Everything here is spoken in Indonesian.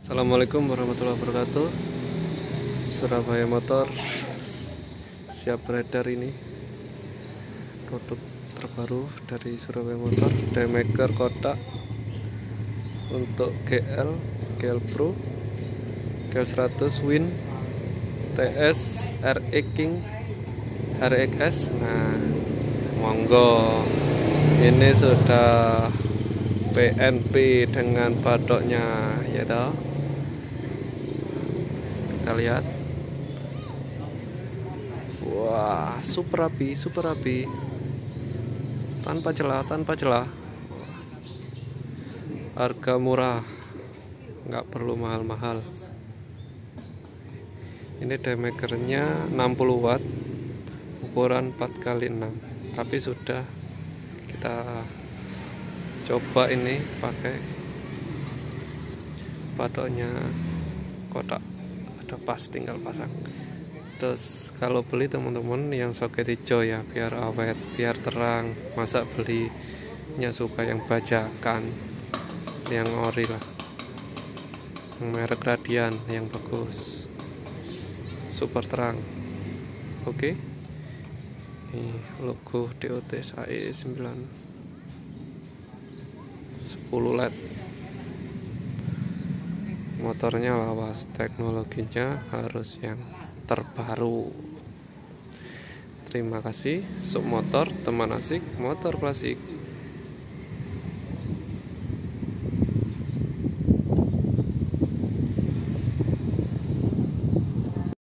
Assalamualaikum warahmatullahi wabarakatuh. Surabaya Motor siap beredar. Ini produk terbaru dari Surabaya Motor, Daymaker kotak untuk GL Pro, GL 100 Win, TS, RX King, RXS. Nah, monggo, ini sudah PNP dengan batoknya, ya toh. Kita lihat, wah, super rapi, tanpa celah, harga murah, nggak perlu mahal-mahal. Ini Daymakernya 60 watt, ukuran 4x6, tapi sudah kita coba ini pakai batoknya kotak, ada pas, tinggal pasang. Terus kalau beli teman-teman yang soket hijau ya, biar awet, biar terang. Masa belinya suka yang bajakan, yang ori lah, yang merek Radian yang bagus, super terang. Oke, ini logo DOT SAE 9 10 LED. Motornya lawas, teknologinya harus yang terbaru. Terima kasih, Sub Motor, teman asik motor klasik.